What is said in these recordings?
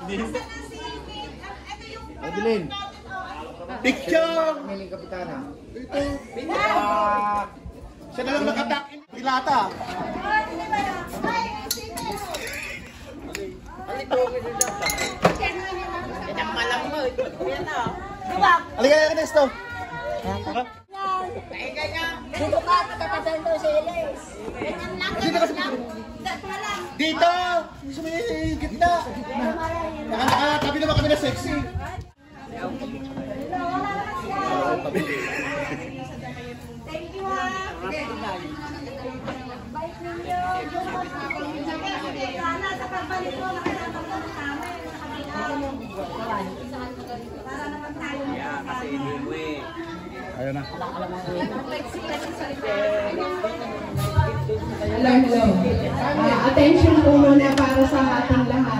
Adeline. Picture! Miling Kapitana. Ito. Siya na lang nakatak. Pilata. Halika na Ernesto. Dito ka, katatasan daw si Elias. Dito kasi. Dito! Gusto mo yung gitna. Nakatabi naman kami na sexy. Thank you ha. Bait ninyo. Sana sa pagbalik mo nakasama namin. Para naman tayo. Kasi hindi mo eh. Ayun na. Hello. Attention po muna para sa ating lahat.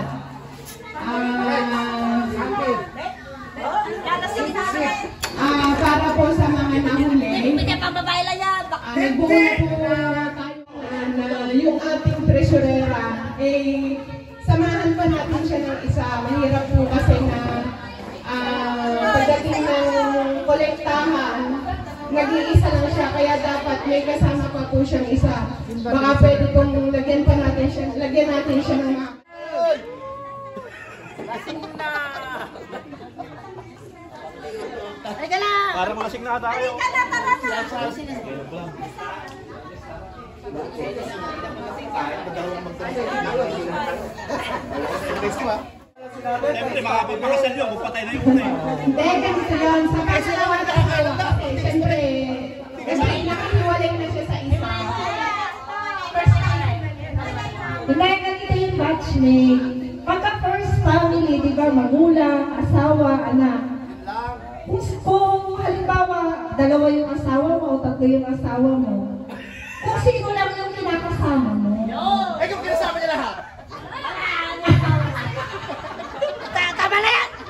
Para po sa mga nahuli. Nagbuo po tayo na yung ating tresurera. Samahan pa natin siya ng isa. Mahirap po kasi na pagdating ng kolektahan, nag-iisa lang siya, kaya dapat may kasama pa po siyang isa. Baka pwede kong lagyan natin siya ng mga... Para makasing na tayo. Siyempre, makasal yun, kung patay na yung una eh. Hindi, ganito yun. Sa kasi naman nakakalo kasi, siyempre, nakahiwalay na siya sa isa. Hindi, ganito yung matchmake. Pagka first family, di ba, magulang, asawa, anak. Kung halimbawa, dalawa yung asawa mo o tatlo yung asawa mo, kung sino lang yung kinakasama mo. Ay, kung kinasama niya lahat. Tama na yan!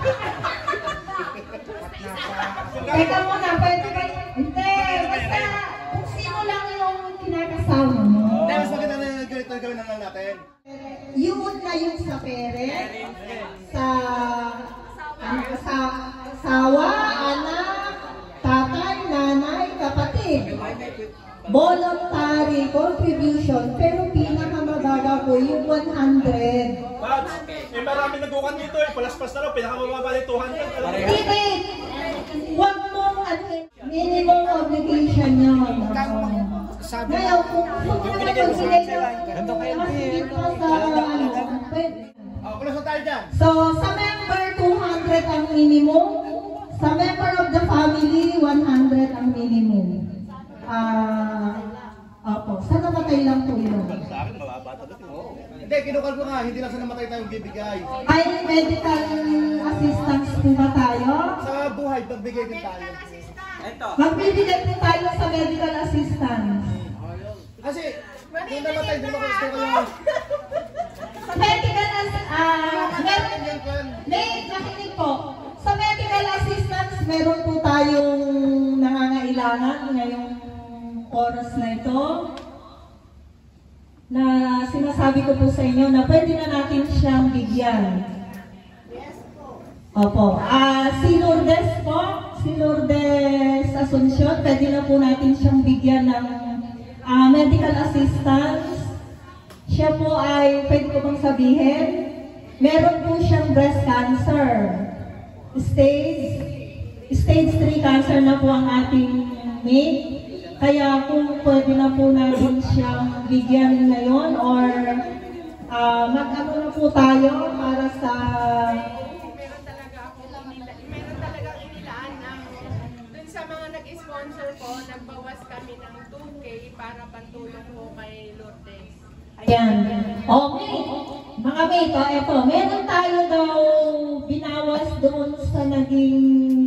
Teka muna, pwede ba? Hindi, basta kung sino lang yung kinakasama mo. Mas maganda na ganito gawin na lang natin. Yun na yung sa parent, sa asawa, anak, tatay, nanay, kapatid. Voluntary contribution, pero pinakamabaga po yung 100. Bats, marami nagbukan dito eh. Palaspas na lang, pinakamababa yung 200. David, huwag mong minimum obligation yun. Ngayon, kung magbigay ng masigit pa sa Kulas tayo dyan. So, sa member, 200 ang minimum. Sa member of the family, 100 ang minimum. Opo, sa namatay lang po yun. Sa akin, mababa talaga. Hindi, kinukal ko nga, hindi lang sa namatay tayong bibigay. Ay, medical assistance po ba tayo? Sa buhay, magbigay din tayo. Magbibigay po tayo sa medical assistance. Kasi, nung namatay, di ba gusto ko yung... Sa medical nakinig po. Sa medical assistance, meron po tayong nangangailangan ngayong oras na ito. Na sinasabi ko po sa inyo na pwede na natin siyang bigyan. Yes po. Opo. Si Lourdes po, si Lourdes Asuncion, pwede na po natin siyang bigyan ng medical assistance. Siya po ay, pwede ko bang sabihin, meron po siyang breast cancer. Stage 3 cancer na po ang ating mate. Kaya kung pwede na po natin siyang bigyan ngayon or mag-ano na po tayo para sa... Meron talaga inilaan ng dun sa mga nag-sponsor po, nagbawas kami ng 2K para pantulong po kay Lourdes. Ayan. Okay. Mga mate, eto, meron tayo daw binawas doon sa naging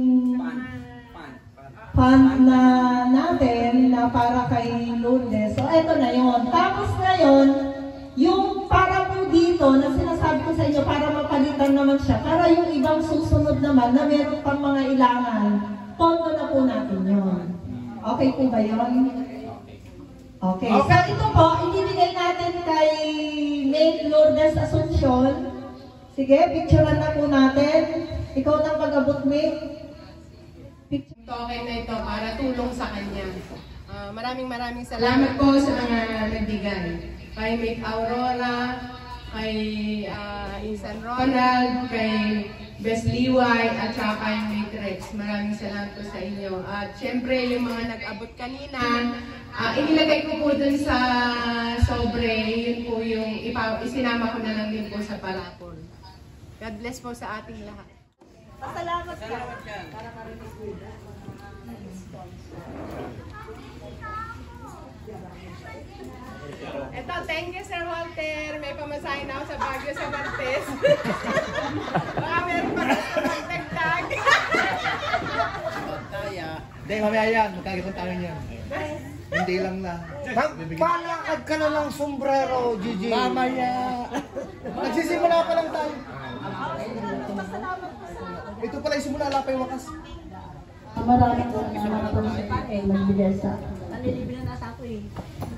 fund na natin na para kay Lourdes. So, eto na yon. Tapos ngayon, yung para po dito, na sinasabi ko sa inyo, para mapalitan naman siya, para yung ibang susunod naman na meron pang mga ilangan, tono na po natin yun. Okay po ba yun? Okay. So, ito po, ibibigay natin kay Mate Lourdes Asuncion. Sige, picturean na po natin. Ikaw nang pag-abot, May. Picture. Token na ito para tulong sa kanya. Maraming salamat po sa mga nagbigay. Kay Mick Aurora, kay Insan Ronald, kay Best Liway, at saka kay Mick Rex. Maraming salamat po sa inyo. At syempre, yung mga nag-abot kanina, inilagay ko po dun sa sobre, yun po yung isinama ko na lang din po sa parapol. God bless po sa ating lahat. Pasalamat ka. Ito, thank you Sir Walter. May pamasahin na ako sa Baguio sa Martes. Baka meron pa rin sa magdagdag. Hindi, mamaya yan. Magkagipon tayo niyan. Hindi lang na. Palakad ka na ng sombrero, Gigi. Mamaya. Nagsisimula pa lang tayo. Ito pala yung simula, wala pa yung wakas. Marami po na mga magbigay sa... Nalilibre na nasa ako eh.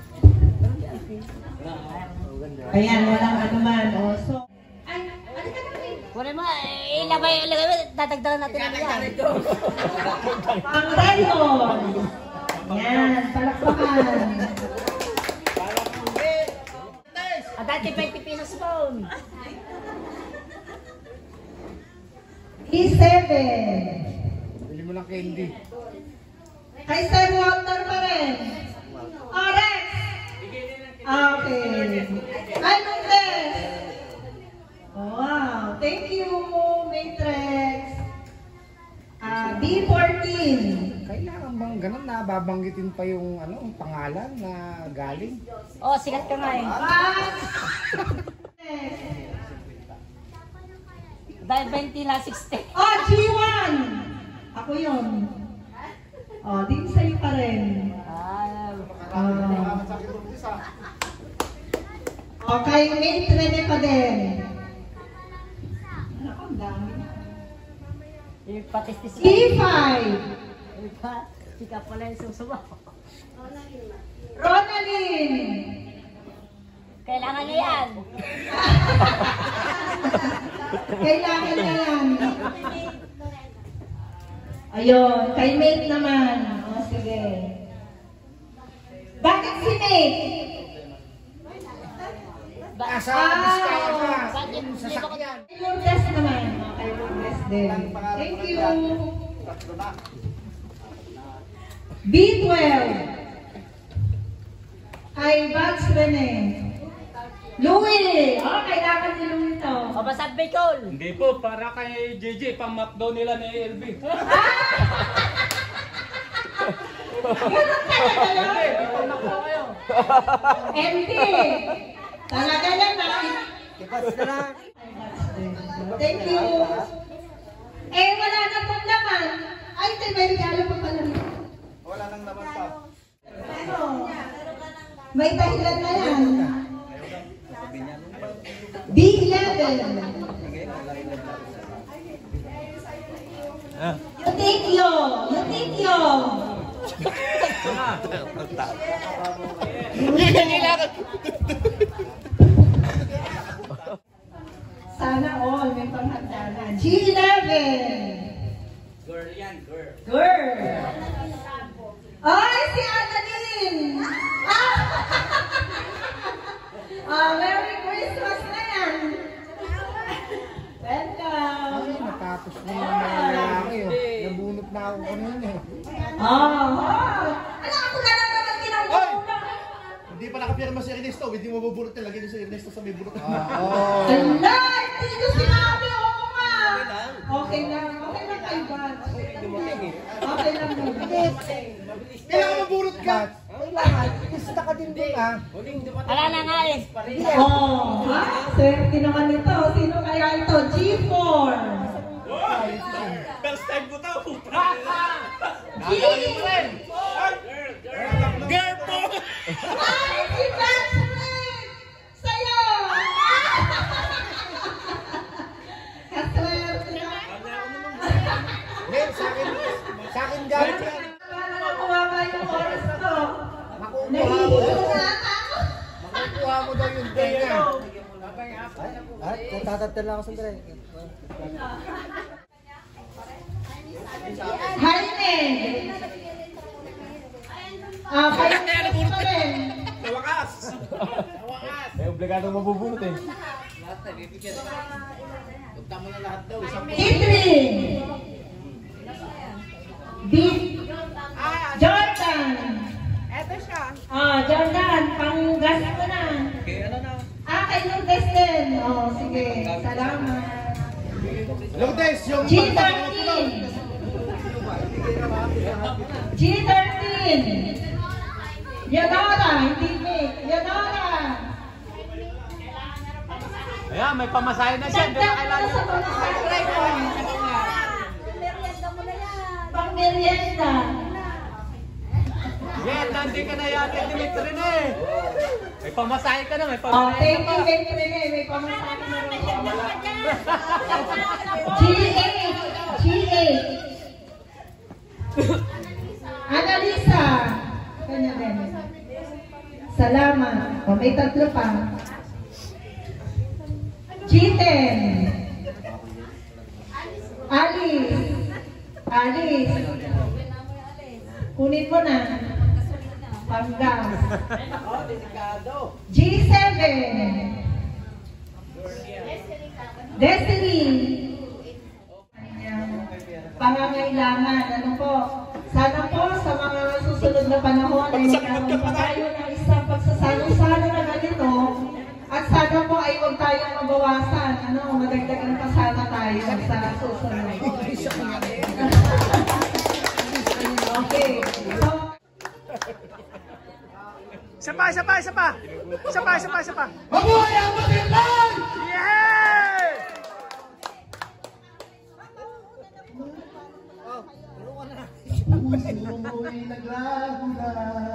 Ayan, walang anuman. O, so... Wala mo, ilagay, dadagdagan natin ang yan. Ang Rayon! Yan, palakpakan. At dati 20 pesos phone. E7. Bili mo ng candy. Kay Sir Walter pa rin. Rex! Okay. Ay, Lourdes! Wow, thank you, Matrix. B14. Kailangan bang ganun na babanggitin pa yung pangalan na galing? Oh, sikat ka nga eh. Dahil 20 na 60. G1! Ako yun. Din sa'yo pa rin. Kay Mate Rene pa din. Ang dami. Patistis E5. Sika pala yung susubo. Ronaldin. Kailangan niya yan. Kailangan na yan. Ayun, kay Mate naman. Sige. Bakit si Mate? Asa, Vizcaya, sasakyan. Kay Lourdes naman. Kay Lourdes din. Thank you. B12. Kay Bugs Rene. Louie! Kailangan ni Louie to. O basag Bicol. Hindi po, para kay JJ, pang-McDo nila ni LB. MD! Talaga yan na. Thank you. Wala na pong laman. Ay, may regalo pa pala. Wala nang naman pa. May dahilan na yan. B11. Yutikyo! Yutikyo! Sana all may panghandanan. G11. Girl yan, girl. Girl. Ay, si Annalyn. Merry Christmas na yan. Welcome. Ay, natapos na yung mga lalaki. Nabunot na ako kanina. Ano, ako na lang naman ginagawa. Hindi pa nakapirma si Ernesto. Hindi mo maburot na. Lagyan niyo si Ernesto sa may burot. Oo. Ala, hindi ko sinabi. Oo nga. Okay lang. Okay lang kay Bat. Okay lang. Kailangan maburot ka. Kailangan, gusto ka din doon Wala na nga eh. Swerte naman ito. Sino kaya ito? G4. First time ko to. Girl po! Ay, si Patrick! Sa'yo! Kaswerte na. Ngayon, sa akin galit yan. Para nakuha ka yung oras ko. Makukuha mo Nahihilo daw. na ako. Makukuha mo daw yung tenga. Tatatel lang ako sa dre. Jaime. Kayo pa rin. Sa wakas! Eh, obligado mabubunot eh. Idrin. Jordan. Eto siya. Jordan, panggas ko na. Kay Lourdes din. Sige. Salamat. Lourdes, yung G13. G13. Yadora, hindi fake. Yadora. Ayan, may pamasahe na siya. Hindi na kailangan. Sa pamasahe. Pang merienda. Yan, nandun ka na yata, Dimitri na eh. May pamasahe ka na, may pamasahe Thank ka you, pa. Dimitri. May pamasahe na rin. G8. G8. Annalisa. Kanya din. Salamat. May tatlo pa. G10. Alice. Kunin mo na. Panggas. G7. Destiny. Pangangailangan. Ano po? Sana po sa mga susunod na panahon ay magkaroon pa tayo ng isang pagsasalo-salo na ganito. At sana po ay huwag tayong mabawasan. Madagdagan pa sana tayo sa susunod. Okay. Isa pa! Mabuhay ang Matinlan! Yeah! Puso mo'y naglago na.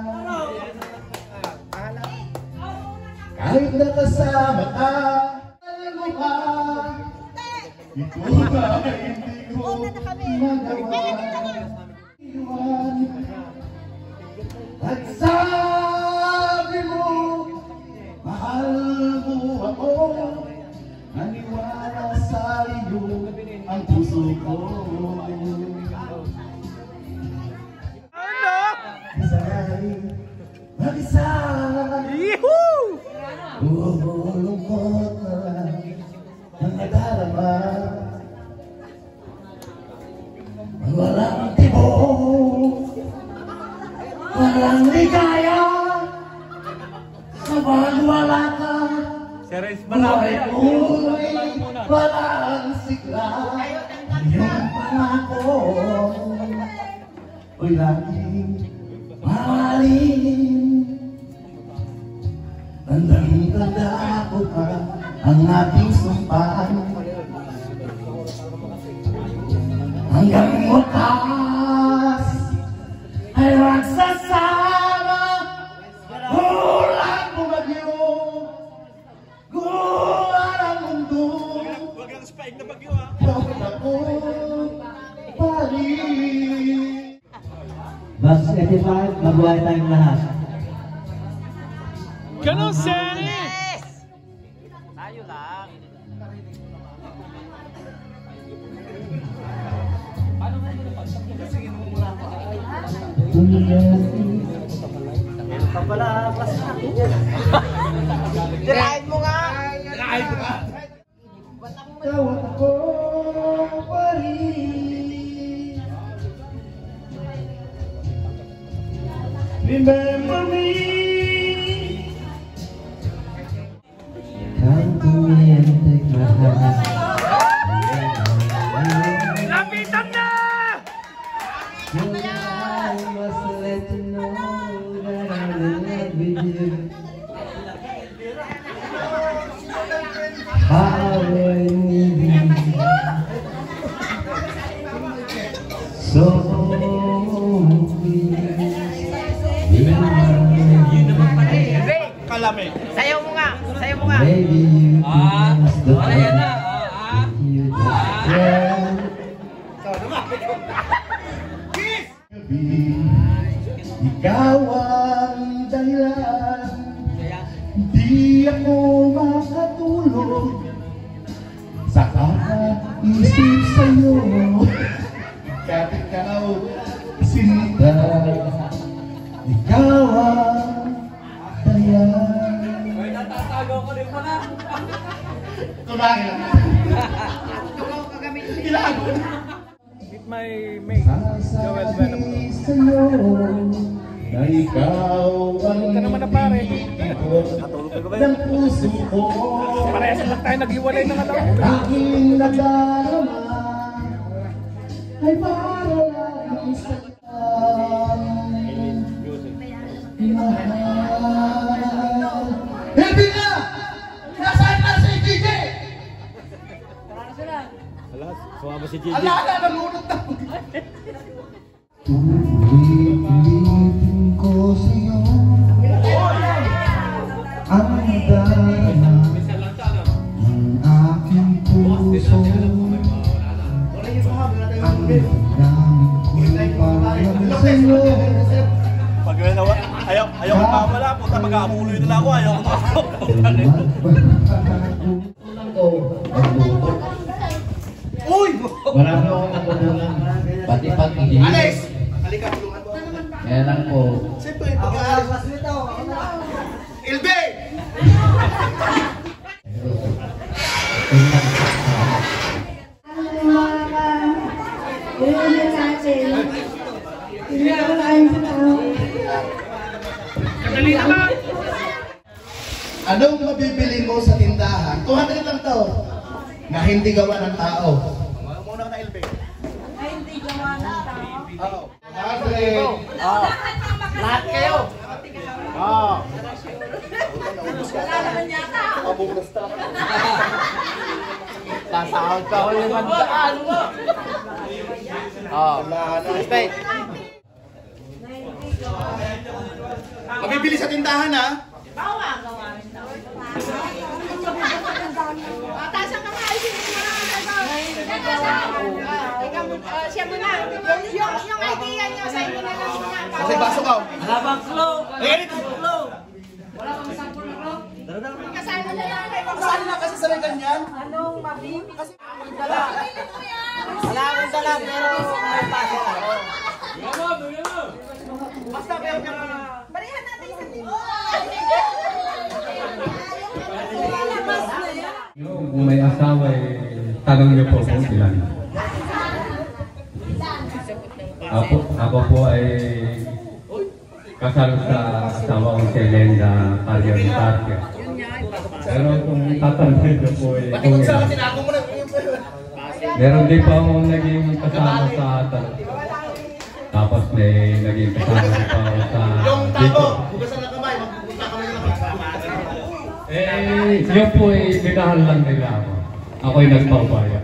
Kahit nakasama ka, alam mo ba, ito ba hindi ko magawa. At sabi mo, mahal mo ako, naniwala sa iyo ang puso ko. Mag-isa, lungkot na ang nadarama, walang tibok, walang ligaya, kapag wala ka, buhay ko'y walang sigla. Yung pangako ko'y laging mahalin. Tandang-tanda ko pa ang ating sumpaan, hanggang wakas ay magsasama. Ulan bumagyo, guwan ang mundo, Huwag ang spike na bagyo ha. huwag ako parin. Bus 85, mabuhay tayong lahat. Ganun, Sally! Tayo lang. Tirahin mo nga! Tawag ako pa rin. Remember me. Come to me and take my hand. Lapitan na! I must let you know that I'm in love with you. How I need you. So Kalame. Sayaw mo nga. Sayaw mo nga. Baby, you must the Ayan na. you just Ikaw ang dahilan, di ako makatulog isip sa'yo. Kapit ka raw, sinta, ikaw ang daya. Ay, natatago ko din pala. Tulangin lang. Ilago. Meet my mate, Joel Venom. Sa'yo, na ikaw ang Huwag ka naman na pare. ng puso ko. Parehas lang tayo naghiwalay ng alam. Aking nadarama ay para lang sa mahal. Hindi na! Nasaan na si Gigi? Alas, sumama si Gigi. Ala, nalunod na! Tulitin ko sa'yo ang darama ng aking puso. Ang daming ko para sa'yo. Pag ayaw ko mawala, puta mag-aamuloy na ako, ayaw ko Uy! Wala po akong natutunan. Pati pati. Alex! Halika, tulungan mo. Kaya lang po. Siyempre, pag-aalis. Ilbe! Kadali naman! Anong mabibili mo sa tindahan? 200 lang to. Na hindi gawa ng tao. Muna ka na, Ilbe. Ay, hindi gawa ng tao. Oo. 100. Lahat kayo. Oo. Wala naman yata. Mabukas na. Sasahod ka ko 500. Oh, respect. Mabibili sa tindahan, ha? Bawa, gawa rin daw. Taas ang kamay, sino na? Siya mo na. Yung idea niya, sa inyo na lang niya. Kasi baso ka. Wala bang flow? Ayan ito. Wala kang sampul na. Kasama na lang. Saan na kasi sa ganyan? Anong mabibi? Kasi Wala akong dala pero may pasa. Basta meron ka. barihan natin sa timo. Kung may asawa, tanong niyo po kung ilan. Ako po ay kasal sa asawa kong si Elenda Carrion-Tarque. Pero kung tatanungin niyo po ay kung ilan. Meron din pa akong naging kasama sa tapos may naging kasama pa ako sa Yung dito. tao, bukasan na kamay, magpupunta kami na Yun po ay minahal lang nila ako. Ako'y nagpapaya.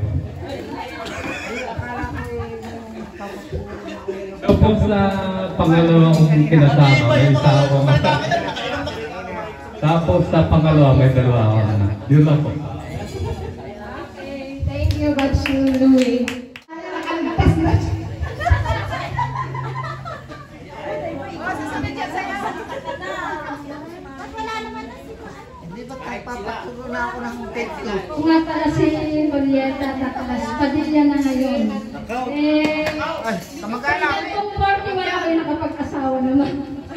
Tapos sa pangalawa kong kinasama, may isa ako tapos sa pangalawa, may dalawa ako anak. Yun lang po. Okay, thank you, Batsu Louie. Nakalagpas na siya. Sasabi dyan sa'yo. Ba't wala naman na si Hindi ba papaturo na ako ng teklo? Kung nga pala si Julieta Tatalas, Padilla na ngayon. Kamag-anak. Kung 41 ako yung nakapag-asawa naman.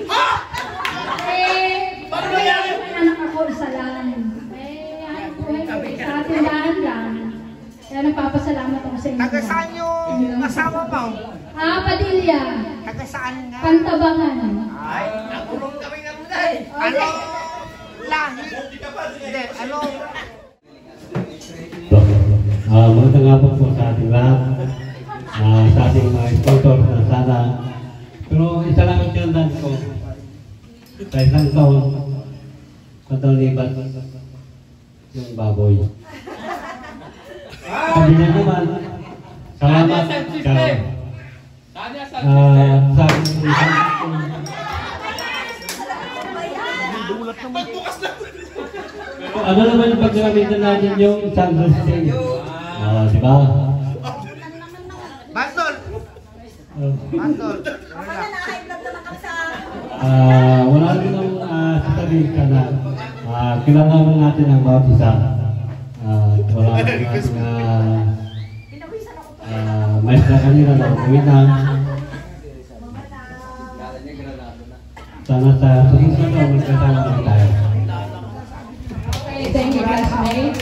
Paano nangyari? Anak ako, isa lang. Ano po sa tindahan lang. Kaya nagpapasalamat ako sa inyo. Taga saan yung asawa mo? Padilla. Taga saan nga? Pantabangan. Ay, nakulong kami ng day. Ano? Lahi? Hindi, ano? Magandang hapon po sa ating lahat. Sa ating mga sponsor na sana. Pero isa lang ang tinandaan ko. Sa isang taon, patalibat yung baboy. Sabi niya naman, salamat ka. Sa ano naman yung paggamitan natin yung isang system? Di ba? Bantol! Bantol! Wala rin ang sasabihin ka na kailangan natin ang bawat isa. Wala rin natin maestra kanina na umuwi na. Sana sa susunod na magkasama na tayo. Okay, thank you, classmate.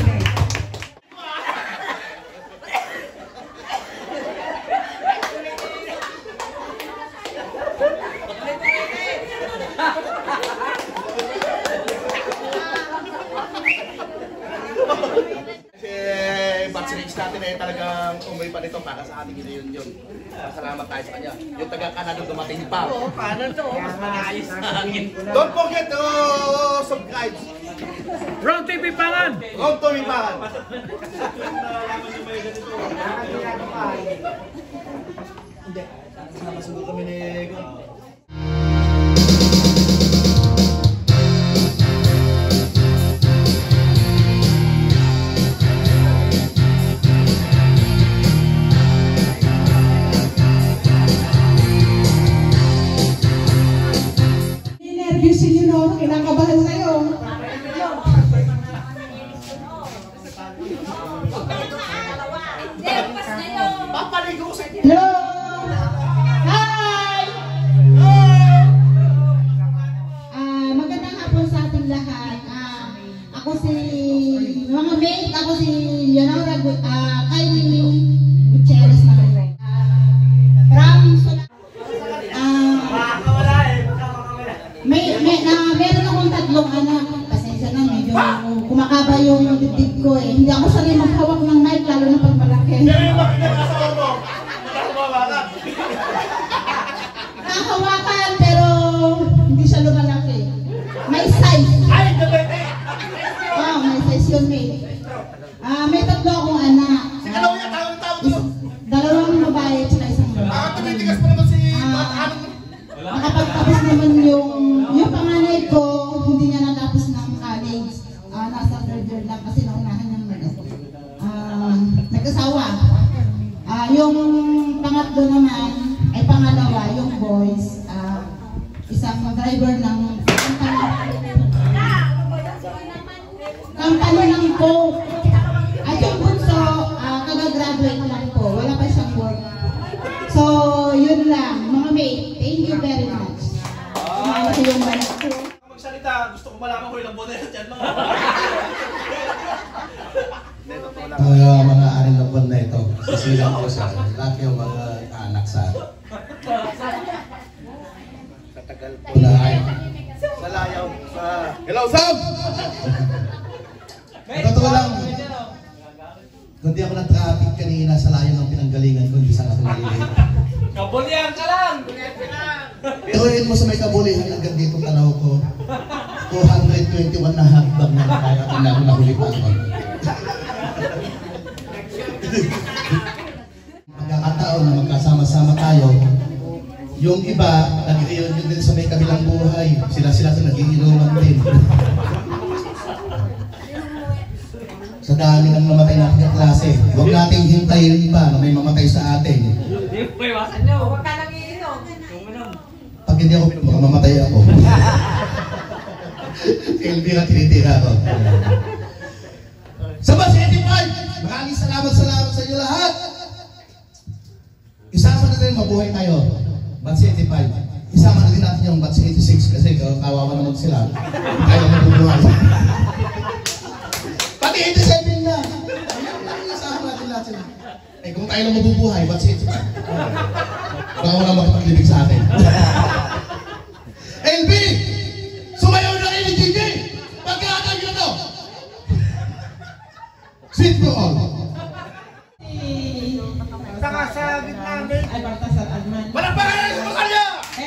Batch natin eh talagang umuwi pa nito para sa ating reunion. Salamat tayo sa kanya. Yung taga-Canada dumating pa. Oo, paano to? Maayos na hangin. Don't forget to subscribe. Ron TV Pangan! Ron TV Pangan! Hindi. Masubo kami ni Gon. Nervyusin yun, no? Kinakabahan sa'yo. Papaligo sa inyo! Hello! Hi! Magandang hapon sa ating lahat. Ako si mga mate, ako si Leonora Kylie Gutierrez Manuel. Meron akong 3 anak. Pasensya na, medyo kumakaba yung dibdib ko eh. Hindi ako sanay maghawak ng mic, lalo na pag malaki. Nakahawakan, pero hindi siya lumalaki. May size. Oh, may size yun, mate. May 3 akong anak. Dalawang babae at isang lalaki. Nakapagtapos naman yung panganay ko, hindi niya natapos ng college. Nasa 3rd year lang kasi naunahan niyang nag-asawa. Yung pangatlo naman, ay pangalawa, yung boys, isang driver ng company ng Coke. At yung bunso, kagagraduate lang po, wala pa siyang work. So, yun lang. Mga mate, thank you very much. Magsalita, gusto ko malaman ko ilang bote dyan mga. Mga aring na buwan na ito, sisilang ko sa lahat yung mga anak sa tagal po na ay sa layaw sa Hello Sam! Totoo lang, kundi ako ng traffic kanina sa layaw ng pinanggalingan ko, hindi sa aking nalilate. Kabulihan ka lang! Iruin mo sa may kabulihan hanggang dito tanaw ko. 221 na hakbang na kaya ko na nahuli pa ako. Magkakataon na magkasama-sama tayo. Yung iba, nag-reunion din sa may kabilang buhay. Sila-sila sa nag-iinuman din. Sa dami ng namatay natin ng klase, huwag nating hintayin pa na may mamatay sa atin. Hindi po iwasan nyo. Huwag ka nang iinom. Pag hindi ako pinuha, mamatay ako. Elvira, tinitira ako. Sa Batch 85, maraming salamat sa inyo lahat. Isama na rin mabuhay tayo. Batch 85. Isama na din natin yung Batch 86 kasi kawawa naman sila. Kaya mabubuhay. Pati 87 na. Isama natin lahat sila. Eh kung tayo lang mabubuhay, Batch 85. Baka wala makipaglibig sa atin. LB! Sumayaw na kayo ni DJ! Pagkakatag nyo to! Sweet for all! Saka sa gitna namin. Ay, parta sa Tagman. Walang pangalan sa kanya!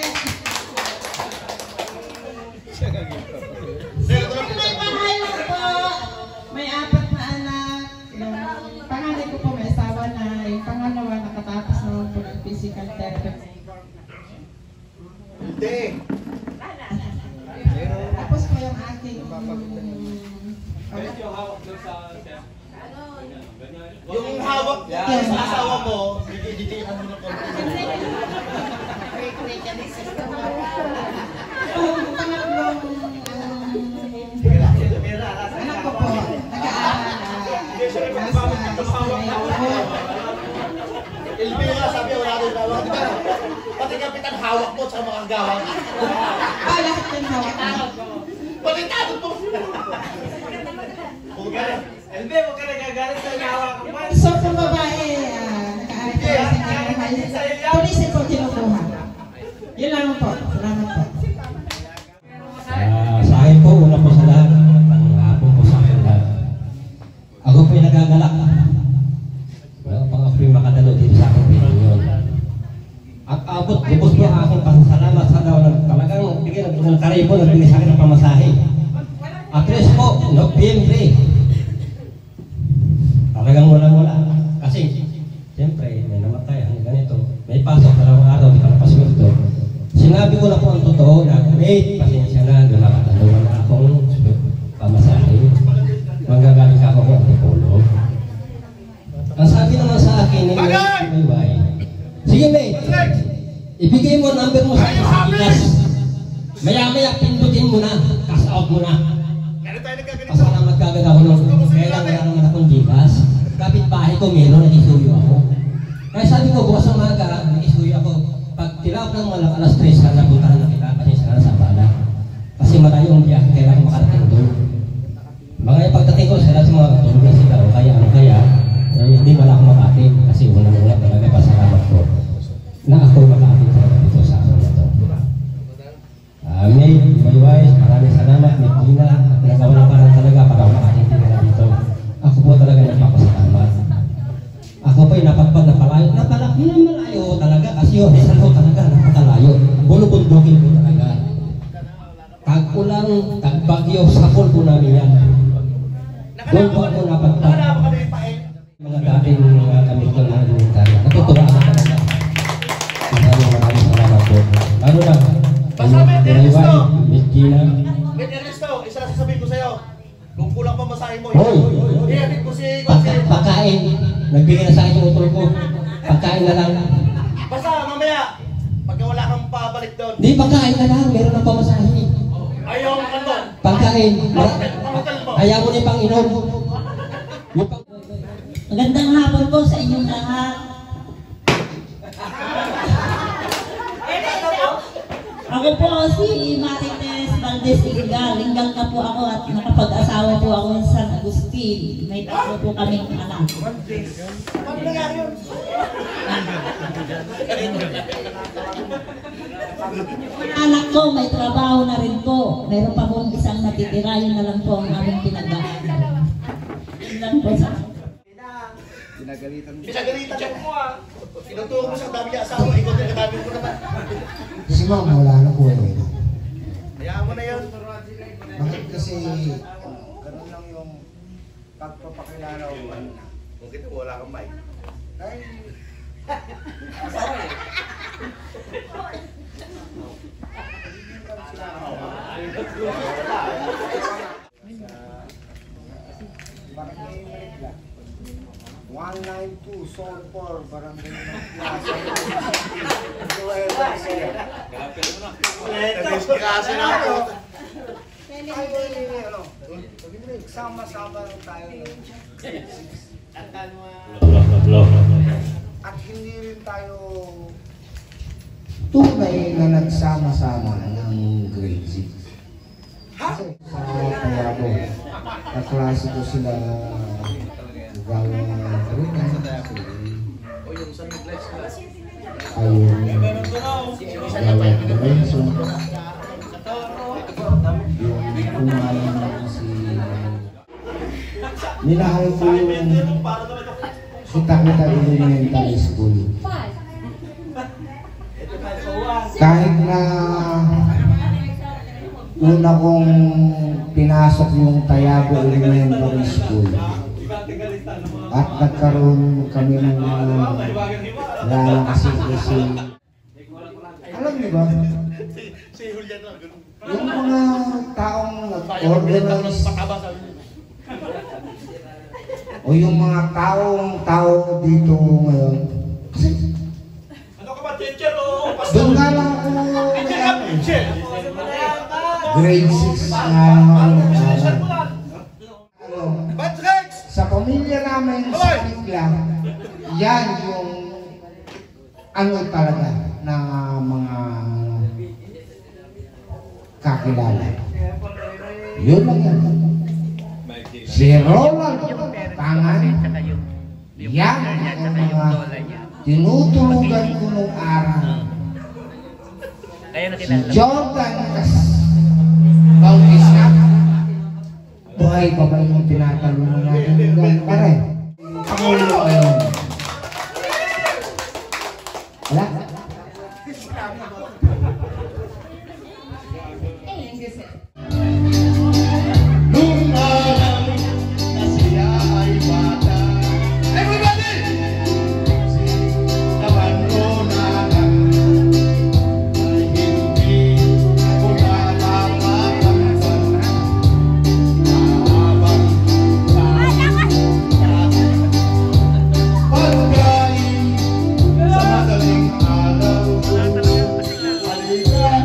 May pangalan po. May 4 na anak. Yung panganay ko po may asawa na. Yung pangalawa nakatapos naman po ng physical therapy. Hindi! Tapos po yung aking Yung hawak sa asawa mo, dididihan mo ng konti. yung pangatlong anak ko po, nag-aaral. Ilbi nga sabi, wala rin gawang. Pati kapitan hawak mo sa mga gawang. Bakit yung hawak? Balitado po! Elbe, huwag ka nagagalit sa hawak mo. So, kung babae, naka-arit ko sa kanya, tulisin ko kinukuha. Yun lang po. Salamat po. Sa akin po, una po sa lahat, ang hapon po sa akin lahat. Ako po yung nagagalak. Well, pang ako yung makadalo dito sa aking pinanyon. At abot, lubos po ang aking pasasalamat sa daw na talagang bigyan ng karibo, nagbigay sa akin ng pamasahe. At rest po, Nobyembre. Talagang wala. Kasi, siyempre, may namatay, ang ganito. May pasok, dalawang araw, di ka napasweldo. Sinabi ko na po ang totoo na, wait, pasensya na, doon nakatalawa na akong pamasahe. Manggagaling ka ako kung antipolo. Ang sabi naman sa akin ni Mayway, sige mate, ibigay mo ang number mo sa Pilipinas. Maya-maya pindutin mo na, cash out mo na. Pasalamat kagad ako nung kailang wala naman akong gigas. Kapit-bahay ko meron, nag-isuyo ako. Kaya sabi ko, bukas ng maga, nag-isuyo ako. Pag tilawag ng malang alas 3, sana puntahan na kita, pasensya na sa bala. Kasi malayo ang biyahe, kailangan makarating doon. Mga pagdating ko, sila sa mga tulog na sila, o kaya ano kaya, hindi wala akong makating. Kasi una-una talaga pasalamat ko na ako makating talaga dito sa araw na ito. May Mayway, maraming salamat, may Gina, at nagawa na parang talaga para makating talaga dito. Ako po talaga nagpapasalamat. Ako po'y napagpag na palayo. Malayo talaga kasi yun, isang ko talaga napakalayo. Bulubundokin po talaga. Tag-ulang, tag-bagyo, sapol po namin yan. Doon po ako napagpag. Mga dating mga kamit ko na alimentarya. Natutuwa ako talaga. Maraming salamat po. Lalo na, Mayway, Miss Gina. Wait, Ernesto, isa na sasabihin ko sa'yo. Kung kulang pa masahin mo, i-edit ko si... Pagkain. Nagbigay na sa akin yung utol ko. Pagkain na lang. Basta, mamaya, pagka wala kang pabalik doon. Di, pagkain na lang. Meron ng pamasahe. Ayaw mo ka doon. Pagkain. Ayaw mo na yung pang-inom. Magandang hapon po sa inyong lahat. Ako po si Marites Valdez Ingal. Linggal na po ako at nakapag-asawa po ako sa San Agustin. May tatlo po kaming anak. Paano nangyari yun? Anak ko, may trabaho na rin po. Meron pa pong isang natitira. Yun na lang po ang aming pinagdaan. Yun lang po sa... Pinagalitan mo ah. Tinuturo mo sa dami niya asawa, ikaw din kadami mo naman. Kasi ma'am, wala na po eh. Hayaan mo na yun. Bakit kasi ganun lang yung pagpapakilala o ano na. Kung kita wala kang mic. Ay, Asawa eh. Barangay Maligla. 192 Sol 4 Barangay Maligla. Kasi na ako. Sama-sama tayo. At hindi rin tayo tunay na nagsama-sama ng grade 6. Kasi sa Tayabo, kaklase ko sila gawang ayun gawang Lorenzo, yung kumain si minahal ko yung kita-kita elementary school. Kahit na una kong pinasok yung Tayabo Elementary School at nagkaroon kami ng lala kasi alam niyo ba yung mga taong nag-organize o yung mga tao dito ngayon kasi Ano ka ba, teacher o pastor? doon nga lang ako Teacher! grade 6 nga naman Ba't Rex? sa pamilya namin sa Bigla, yan yung ano talaga na mga kakilala. Yun lang yan. Si Ronald Tangan, yan ang mga tinutulugan ko nung araw. Si Jordan Bautista, buhay pa ba yung tinatanong natin yung pare? Pangulo ngayon. Wala? Nung alam na siya ay bata. Everybody! Naman ko na lang ay hindi ko na mapapansan. Mahabang pagkain sa madaling araw. Halika.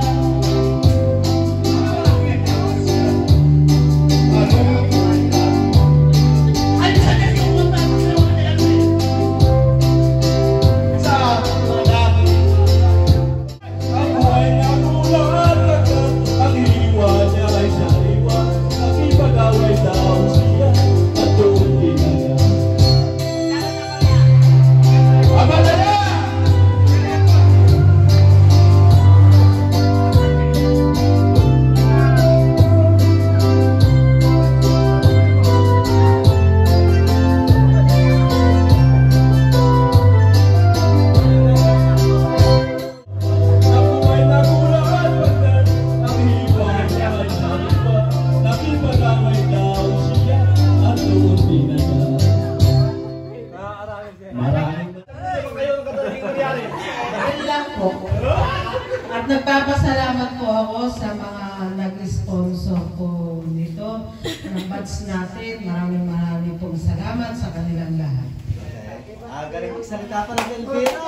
At nagpapasalamat po ako sa mga nag-sponsor po nito ng batch natin. Maraming pong salamat sa kanilang lahat. Galing magsalita pa ng Elvira.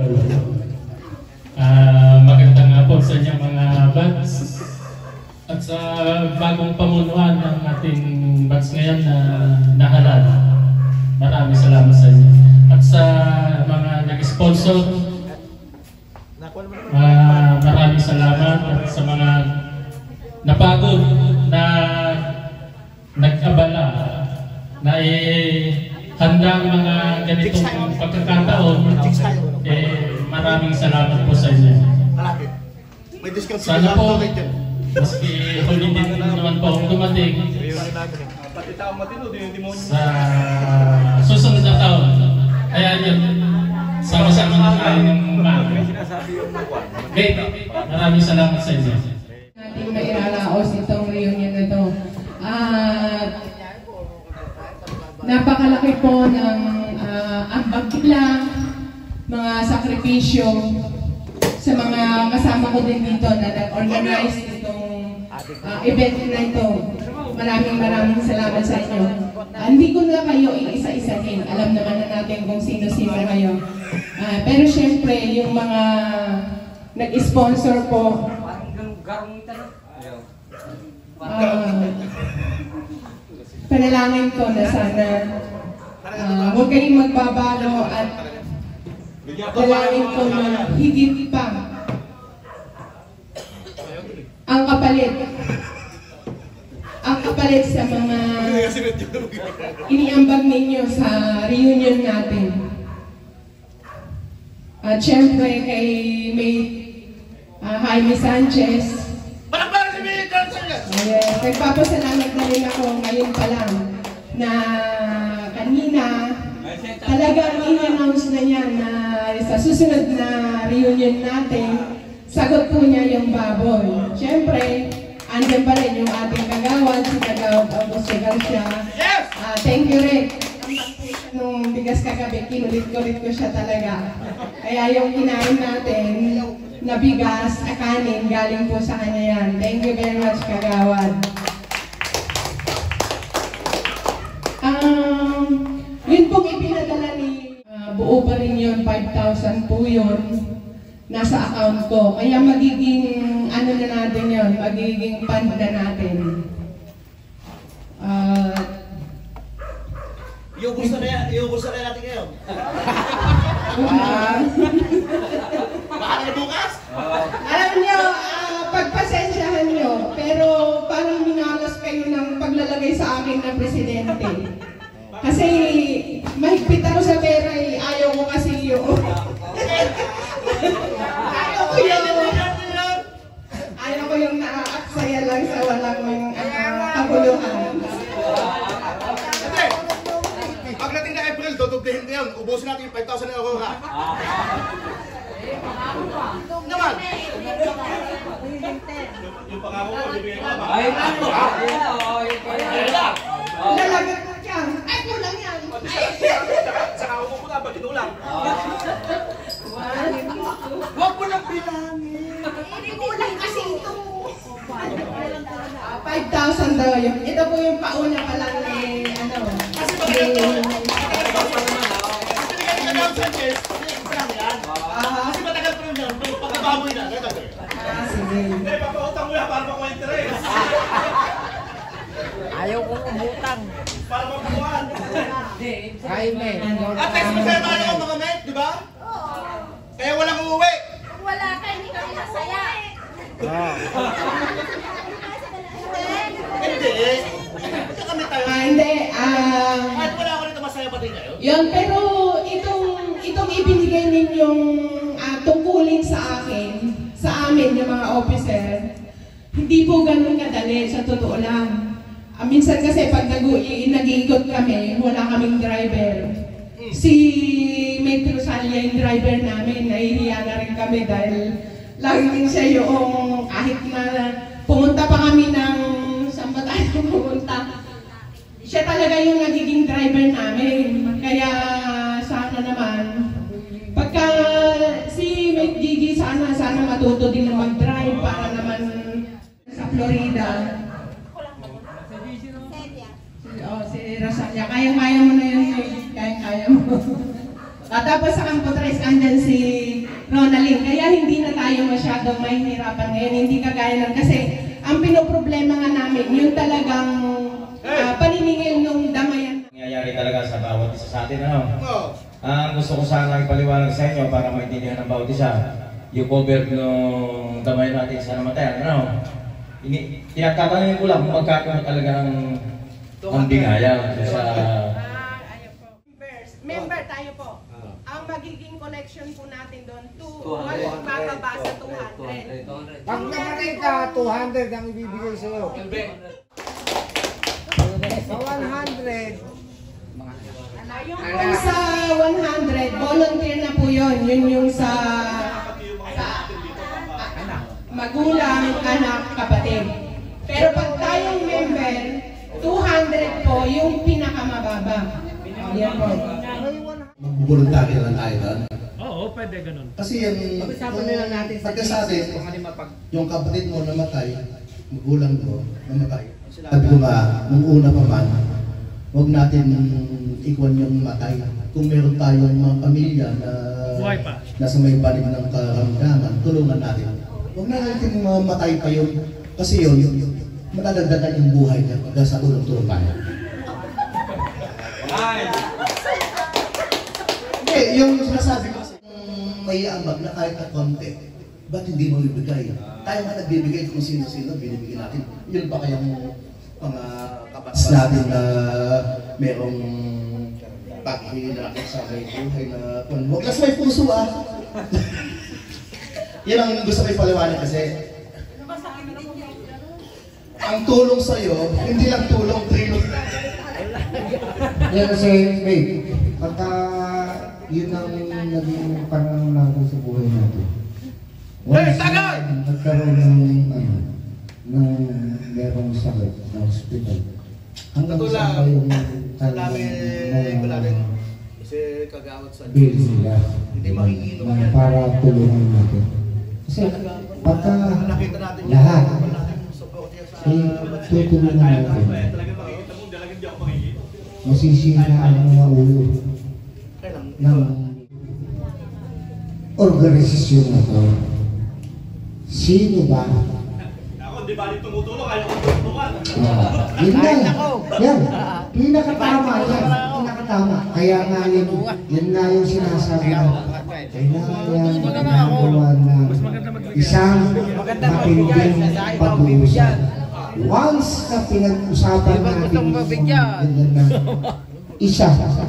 Magandang hapon sa inyong mga batch at sa bagong pamunuan ng ating batch ngayon na nahalal. Maraming salamat sa inyo. At sa mga nag-sponsor, maraming salamat. At sa mga napagod na nag-abala na handang mga ganitong pagkakataon, maraming salamat po sa inyo. Sana po, maski huli din naman po akong dumating sa susunod na taon. Kaya yun, sama-sama na tayong maraming salamat sa inyo. Nating mairaraos itong reunion na ito. Napakalaki po ng ambag bilang, mga sakripisyo sa mga kasama ko din dito na nag-organize itong event na ito. Maraming salamat sa inyo. Hindi ko na kayo iisa-isahin. Alam naman na natin kung sino-sino kayo. Pero syempre, yung mga nag-sponsor po, panalangin ko na sana huwag kayong magbabago at dalangin ko na higit pa ang kapalit sa mga iniambag ninyo sa reunion natin. At syempre kay Jaime Sanchez, nagpapasalamat na rin ako ngayon pa lang na kanina talagang in-announce na niya na sa susunod na reunion natin, sagot po niya yung baboy. Siyempre, andyan pa rin yung ating kagawad, si Kagawad Augusto Garcia. Thank you, Rick. Nung bigas kagabi, kinulit-kulit ko siya talaga. Kaya yung kinain natin na bigas, kanin, galing po sa kanya yan. Thank you very much, Kagawad. Yun pong ipinadala ni buo pa rin yun, 5,000 po yun. Nasa account ko. Kaya magiging, ano na natin yun, magiging fund na natin. Iugusto na natin ngayon. Baka na bukas? Alam niyo, pagpasensyahan niyo, pero parang minalas kayo ng paglalagay sa akin na presidente. Kasi mahigpit ako sa pera eh, ayaw ko kasi yun. Ayaw ko yung naaaksaya lang sa walang kabuluhan. Pagdating na April, dodoblehin ko yan. Ubusin natin yung 5,000 na Aurora. Naman! Yung pangako ko, bibigyan ko ba? Ay, Lalagat ko dyan. Ay, kulang yan. Saka ako muna, pag inulang. Huwag mo nang bilangin. Kulang kasi ito. 5,000 daw yun. Ito po yung pauna pa lang eh, ano. Kasi matagal pa rin yan. Pagkababoy na. Sige. Hindi, papautang mo yan para makwenta rin. Ayaw kong umutang. Para mabukuhan. Jaime. At text mo sa'yo tayo mga mate, di ba? Kaya walang uuwi. Wala ka, hindi kami nasaya. Hindi. Kasi kami tayo. Hindi. Kahit wala ako rito, masaya pa din kayo. Yun, pero itong ibinigay ninyong tungkulin sa akin, sa amin, yung mga officer, hindi po ganun kadali, sa totoo lang. Minsan kasi pag nag-iikot kami, wala kaming driver. Si Mate Rosalia, yung driver namin, nahihiya na rin kami dahil lagi din siya yung kahit na pumunta pa kami ng saan ba tayo pumunta. Siya talaga yung nagiging driver namin. Kaya sana naman, pagka si Mate Gigi sana matuto din na mag-drive para naman sa Florida. Si Rosalia, kaya-kaya mo na yun, kaya-kaya mo. Tapos sa Campo Tres, andyan si Ronaldin, kaya hindi na tayo masyadong mahihirapan ngayon, hindi kagaya lang. Kasi ang pinoproblema nga namin, yung talagang paniningil nung damayan. Nangyayari talaga sa bawat isa sa atin, ano? Gusto ko sana ipaliwanag sa inyo para maintindihan ng bawat isa. Yung cover ng damayan natin sa namatayan, ano? Tinatatanungin ko lang kung magkakaroon talaga ng bingaya sa... Member tayo po. Ang magiging connection po natin doon, bababa sa 200. Pag namatay ka, 200 ang ibibigay sa'yo. Sa 100, Yung sa 100, volunteer na po yun. Yun yung sa magulang, anak, kapatid. Pero pag tayong member, 200 po yung pinakamababa. Yan po. Mag-voluntary lang tayo doon. Oo, pwede ganun. Kasi yung pagkasabi, yung kapatid mo namatay, magulang mo namatay. Sabi ko nga, nung una pa man, huwag natin ikwan yung matay. Kung meron tayong mga pamilya na nasa may banig ng karamdaman, tulungan natin. Huwag na natin matay pa yun. Kasi yun, madadagdagan yung buhay niya pagka sa tulong-tulong tayo. Hindi, yung sinasabi ko kasi, may ambag na kahit na konti, ba't hindi mo ibigay? Tayo nga nagbibigay kung sino-sino, binibigyan natin. Yun ba kayang mga kabatas natin na merong paghihilakit sa may buhay na huwag lang sa may puso Yan ang gusto ko ipaliwanag kasi ang tulong sa'yo, hindi lang tulong, trilog. Yan kasi, babe, pagka yun ang naging panahon natin sa buhay natin. Nagkaroon ng merong sakit na hospital. Hanggang saan ba yung talagang kasi kagawad sa bills nila para tulungan natin. Kasi pagka lahat tutulungan natin, masisira ang mga ulo ng organisasyon na ito. Sino ba? Ako, di ba rin tumutulong? Ayaw ko tumutulungan. Yun lang. Yan. Pinakatama yan. Pinakatama. tama. Kaya nga yun nga yung sinasabi ko. Kailangan nagawa ng isang matinding pag-uusap. Once na pinag-usapan natin yung na isa,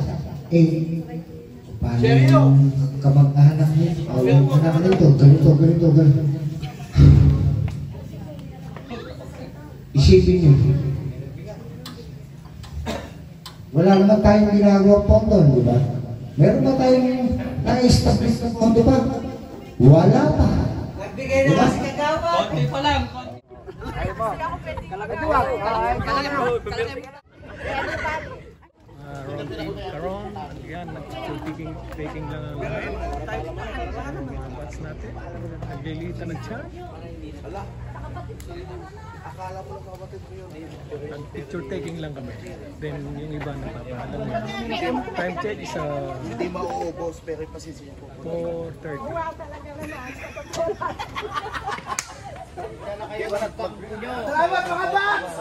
paano yung kamag-anak niya? O yung anak nito, ganito. Isipin niyo. Wala naman tayong ginagawa pondo, di ba? Meron ba tayong na-establish na pondo pa? Wala pa. Nagbigay na kasi kagawa. Konti pa lang. Karon, yan, nag-taking lang ang bats natin. Naglilita ng chat. Picture taking lang kami. Then yung iba nagpapaalam na. Time check is hindi mauubos pero pasensya po. 4:30. Salamat mga bats!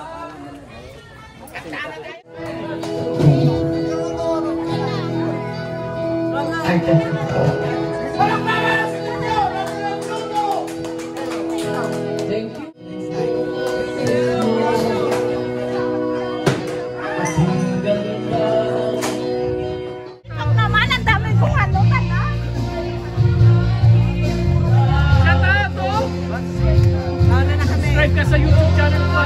Thank you. Ang naman, ang dami kong halutan na. Subscribe ka sa YouTube channel ko.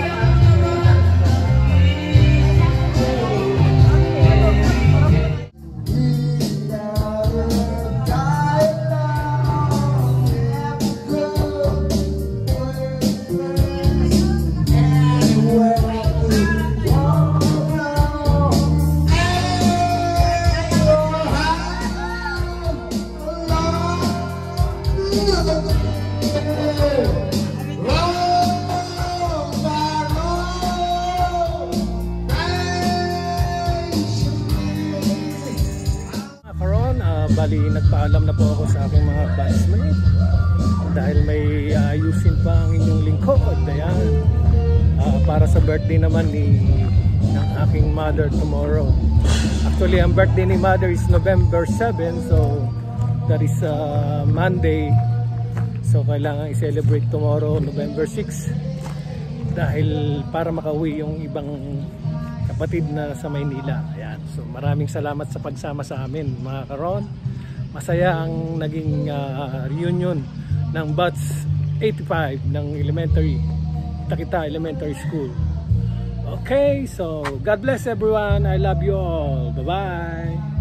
Bali, nagpaalam na po ako sa aking mga batchmate dahil may ayusin pa ang inyong lingkod. Ayan, para sa birthday naman ng aking mother tomorrow. Actually, ang birthday ni mother is November 7, so that is Monday. So kailangan i-celebrate tomorrow, November 6, dahil para makauwi yung ibang kapatid na sa Maynila. Ayan. So maraming salamat sa pagsama sa amin mga karon. Masaya ang naging reunion ng batch 85 ng elementary, Takita Elementary School. Okay, so God bless everyone. I love you all. Bye-bye.